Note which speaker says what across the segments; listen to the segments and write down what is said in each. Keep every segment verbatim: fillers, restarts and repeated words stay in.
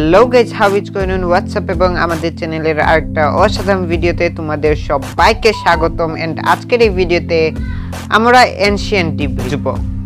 Speaker 1: Hello guys, how is going on WhatsApp এবং আমাদের চ্যানেলের আরেকটা অসাধারণ ভিডিওতে তোমাদের সবাইকে স্বাগতম। এন্ড আজকের এই ভিডিওতে আমরা এনশিয়েন্ট ডিব্রি যুব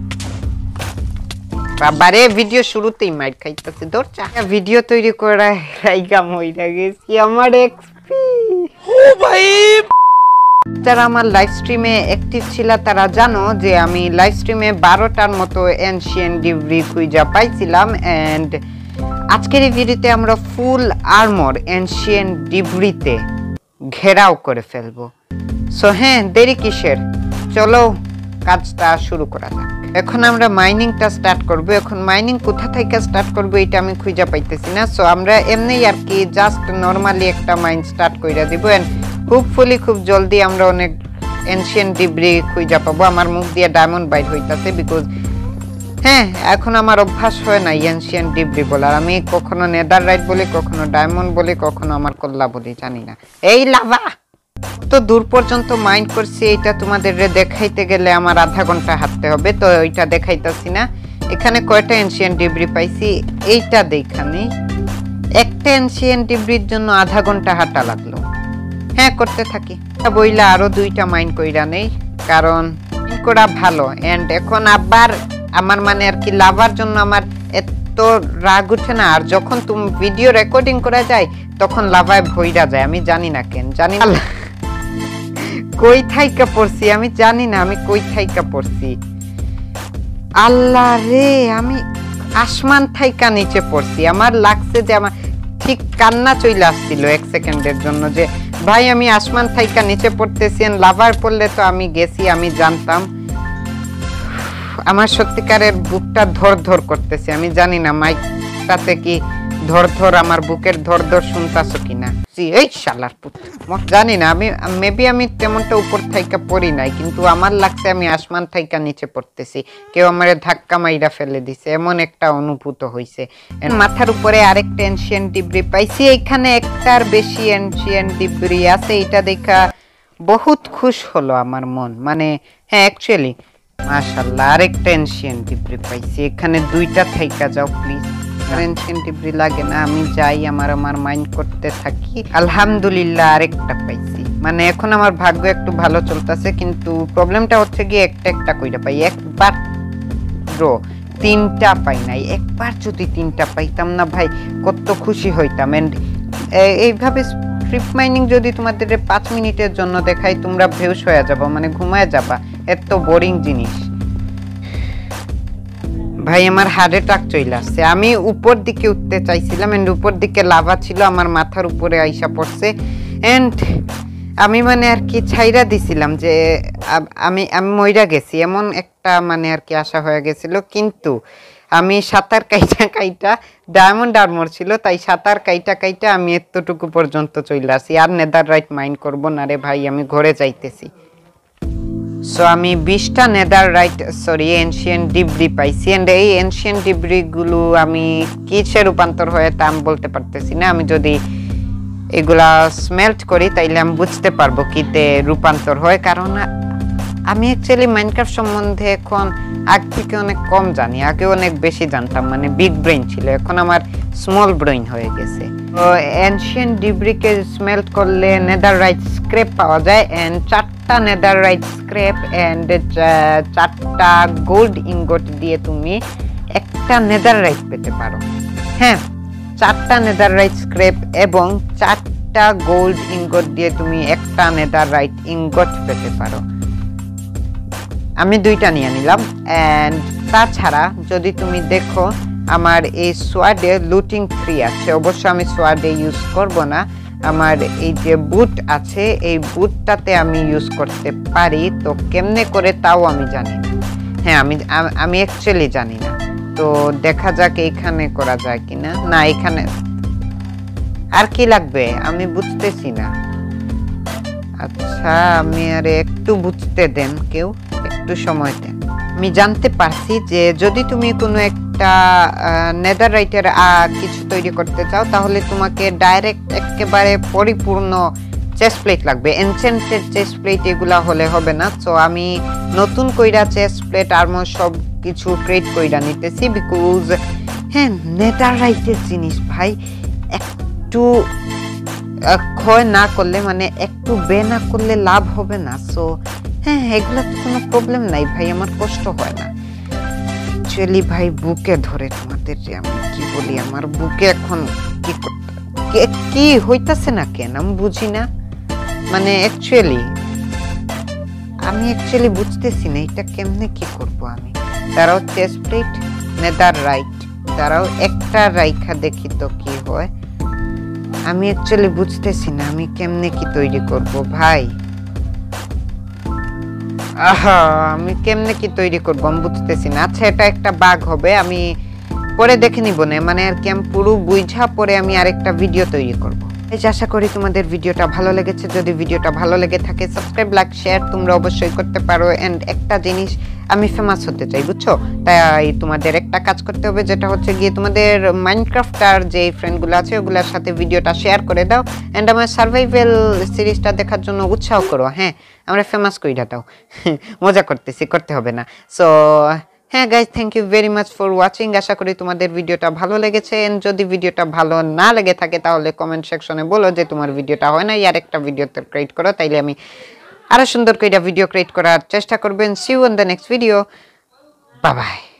Speaker 1: বাবারে ভিডিও শুরুতেই মাইট খাইতেছে দরজা ভিডিও তৈরি করা রাইগাম হইরা গেছি আমার এক্সপি। ও ভাই, যারা আমার লাইভ স্ট্রিমে অ্যাক্টিভ ছিল তারা জানো যে আমি লাইভ স্ট্রিমে বারোটার মতো এনশিয়েন্ট ডিব্রি খুঁজা পাইছিলাম। এন্ড আজকের এই ভিডিওতে আমরা ফুল আর্মর এনশিয়েন্ট ডিব্রিতে ঘেরাও করে ফেলবো। সো হ্যাঁ, দেরি কিসের, চলো কাজটা শুরু করা যাক। এখন আমরা মাইনিংটা স্টার্ট করব। এখন মাইনিং কোথা থেকে স্টার্ট করব এটা আমি খুঁজে পাইতেছি না। সো আমরা এমনি আর কি জাস্ট নরমালি একটা মাইন স্টার্ট করে দিব। এন্ড হোপফুলি খুব জলদি আমরা অনেক এনশিয়েন্ট ডিব্রি খুঁজে পাবো। আমার মুখ দিয়ে ডায়মন্ড বাইর হইতাছে বিকজ হ্যাঁ, এখন আমার অভ্যাস হয় না এনশিয়েন্ট ডিব্রি বলার। আমি কখনো নেদাররাইট বলি, কখনো ডায়মন্ড বলি, কখনো আমার কল্লা বলি, জানি না। এই লাভা তো দূর পর্যন্ত মাইন্ড করছি, এটা তোমাদের দেখাইতে গেলে আমার আধা ঘন্টা হাঁটতে হবে, তো ওইটা দেখাইতেছি না। এখানে কয়টা এনশিয়েন্ট ডিব্রি পাইছি এইটা দেখানি। একটা এনশিয়েন্ট ডিব্রির জন্য আধা ঘন্টা হাঁটা লাগলো। হ্যাঁ, করতে থাকি বইলা আরো দুইটা মাইন্ড কইরা নেই, কারণ করা ভালো। এন্ড এখন আবার আমার মানে আর কি লাভার জন্য আমার এত রাগ উঠে না। আর যখন তুমি ভিডিও রেকর্ডিং করা যায় তখন লাভায় ভইরা যায়, আমি জানি না কেন, জানি না কই থাইকা পড়ছি, আমি জানি না আমি কই থাইকা পড়ছি। আল্লাহ রে, আমি আসমান থাইকা নিচে পড়ছি। আমার লাগছে যে আমার ঠিক কান্না চলে আসছিল এক সেকেন্ডের জন্য যে ভাই আমি আসমান থাইকা নিচে পড়তেছি। লাভার পড়লে তো আমি গেছি, আমি জানতাম। আমার সত্যিকারের বুকটা ধর ধর করতেছে, আমি জানি না মাইকটাতে কি ধর ধর আমার বুকের ধর ধর শুনতাছো কিনা। এই শালার পুত্র, জানি না, আমি মেবি আমি তেমনটা উপর থাইকা পড়ি নাই, কিন্তু আমার লাগছে আমি আসমান থাইকা নিচে পড়তেছি, কেউ আমার ধাক্কা মাইরা ফেলে দিছে, এমন একটা অনুভূত হইছে। মাথার উপরে আরেকটা এনশিয়েন্ট ডিব্রি পাইছি। এখানে একটার বেশি এনশিয়েন্ট ডিব্রি আছে, এটা দেখা বহুত খুশ হলো আমার মন। মানে হ্যাঁ, অ্যাকচুয়ালি মাশাআল্লাহ আরেকটা এনশিয়েন্ট ডিব্রি পাইছি। এখানে দুইটা থাইকা যাও প্লিজ, এনশিয়েন্ট ডিব্রি লাগে না, আমি যাই আমার আমার মাইন্ড করতে থাকি। আলহামদুলিল্লাহ আরেকটা পাইছি, মানে এখন আমার ভাগ্য একটু ভালো চলতেছে। কিন্তু প্রবলেমটা হচ্ছে কি একটা একটা কইরা পাই, একবার ড্র তিনটা পাই নাই। একবার যদি তিনটা পাইতাম না ভাই কত খুশি হইতাম। এন্ড এইভাবে স্ট্রিপ মাইনিং যদি তোমাদের পাঁচ মিনিটের জন্য দেখাই তোমরা বেহুশ হয়ে যাবা, মানে ঘুমায় যাবা, এত বোরিং জিনিস। ভাই আমার হার্ট অ্যাটাক চলে আসছে। আমি উপর দিকে উঠতে চাইছিলাম এন্ড উপর দিকে লাভা ছিল, আমার মাথার উপরে আইসা পড়ছে। এন্ড আমি মানে আর কি ছাইরা দিছিলাম যে আমি আমি মইরা গেছি, এমন একটা মানে আর কি আশা হয়ে গেছিল। কিন্তু আমি সাঁতার কাইটা কাইটা ডায়মন্ড আর্মর ছিল, তাই সাঁতার কাইটা কাইটা আমি এতটুকু পর্যন্ত চলে আসি। আর নেদাররাইট মাইন্ড করবো না রে ভাই, আমি ঘরে যাইতেছি। সো আমি বিশটা নেদাররাইট সরি এনশিয়েন্ট ডিব্রি পাইছি। এন্ড এই এনশিয়েন্ট ডিব্রিগুলো আমি কিসে রূপান্তর হয়ে তা আমি বলতে পারতেছি না। আমি যদি এগুলা স্মেল্ট করি তাইলে আমি বুঝতে পারবো কিতে রূপান্তর হয়, কারণ আমি অ্যাকচুয়ালি মাইনক্রাফট সম্বন্ধে এখন আগ থেকে অনেক কম জানি। আগে অনেক বেশি জানতাম, মানে বিগ ব্রেইন ছিল, এখন আমার স্মল ব্রেইন হয়ে গেছে। তো এনশিয়েন্ট ডিব্রিকে স্মেল্ট করলে নেদাররাইট স্ক্র্যাপ পাওয়া যায়। এন্ড চারটা নেদাররাইট স্ক্র্যাপ এন্ড চারটা গোল্ড ইনগট দিয়ে তুমি একটা নেদাররাইট পেতে পারো। হ্যাঁ, চারটা নেদাররাইট স্ক্র্যাপ এবং চারটা গোল্ড ইনগট দিয়ে তুমি একটা নেদাররাইট ইনগট পেতে পারো। আমি দুইটা নিয়ে নিলাম। এন্ড তাছাড়া যদি তুমি দেখো আমার এই সোয়ার্ডে লুটিং থ্রি আছে, অবশ্য আমি সোয়ার্ডে ইউজ করব না। আমার এই যে বুট আছে এই বুটটাতে আমি ইউজ করতে পারি, তো কেমনে করে তাও আমি জানি না। হ্যাঁ, আমি আমি অ্যাকচুয়ালি জানি না, তো দেখা যাক এইখানে করা যায় কিনা। না, এখানে আর কি লাগবে আমি বুঝতেছি না। আচ্ছা, আমি আরে একটু বুঝতে দেন, কেউ একটু সময় দেন। আমি জানতে পারছি যে যদি তুমি কোনো একটা নেদাররাইটের কিছু তৈরি করতে চাও তাহলে তোমাকে ডাইরেক্ট একেবারে পরিপূর্ণ চেস্ট প্লেট লাগবে। এনচেন্টেড চেস্ট প্লেট এগুলা হলে হবে না। সো আমি নতুন কইরা চেস্ট প্লেট আর্মর সব কিছু ক্রিয়েট কইরা নিতেছি বিকজ হ্যাঁ নেদাররাইটের জিনিস ভাই একটু ক্ষয় না করলে মানে একটু বে না করলে লাভ হবে না। সো হ্যাঁ এগুলো তো কোনো প্রবলেম নাই ভাই, আমার কষ্ট হয় না অ্যাকচুয়ালি ভাই। বুকে ধরে তোমাদের যে আমি কি বলি, আমার বুকে এখন কি করতে কি হইতাছে না কেন আমি বুঝি না, মানে অ্যাকচুয়ালি আমি অ্যাকচুয়ালি বুঝতেছি না এটা কেমনে কি করব আমি। তারাও চেস্ট প্লেট নেদাররাইট, তারাও একটা রাইখা দেখি তো কি হয়। আমি অ্যাকচুয়ালি বুঝতেছি না আমি কেমনে কি তৈরি করব ভাই। আহা আমি কেমনে কি তৈরি করব আমি বুঝতেছি না। আচ্ছা এটা একটা বাগ হবে, আমি পরে দেখে নিব না, মানে আর কি আমি পুরো বুঝা পরে আমি আরেকটা ভিডিও তৈরি করব। এই আশা করি তোমাদের ভিডিওটা ভালো লেগেছে। যদি ভিডিওটা ভালো লেগে থাকে সাবস্ক্রাইব লাইক শেয়ার তোমরা অবশ্যই করতে পারো। এন্ড একটা জিনিস আমি ফেমাস হতে চাই বুঝছো, তাই তোমাদের একটা কাজ করতে হবে, যেটা হচ্ছে গিয়ে তোমাদের মাইনক্রাফটার যে ফ্রেন্ডগুলো আছে ওগুলোর সাথে ভিডিওটা শেয়ার করে দাও এন্ড আমার সার্ভাইভাল সিরিজটা দেখার জন্য উৎসাহ করো। হ্যাঁ আমরা ফেমাস কইরা দাও। মজা করতেছি, করতে হবে না। সো হ্যাঁ guys thank you very much for watching. আশা করি তোমাদের ভিডিওটা ভালো লেগেছে। এন্ড যদি ভিডিওটা ভালো না লেগে থাকে তাহলে কমেন্ট সেকশনে বলো যে তোমার ভিডিওটা হয় না, আর একটা ভিডিও তো ক্রিয়েট করো, তাইলে আমি আরো সুন্দর করে ভিডিও ক্রিয়েট করার চেষ্টা করবেন। See you in the next video, bye by.